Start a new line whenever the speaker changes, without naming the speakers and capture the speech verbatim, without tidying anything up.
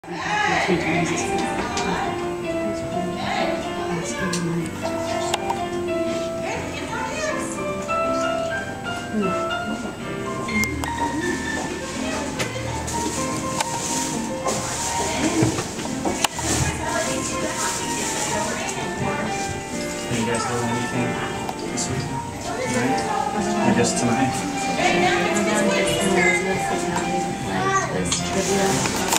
Three times as much.
Are you guys doing anything this weekend? Tonight? Or just tonight?
Elizabeth is now leaving play this trivia.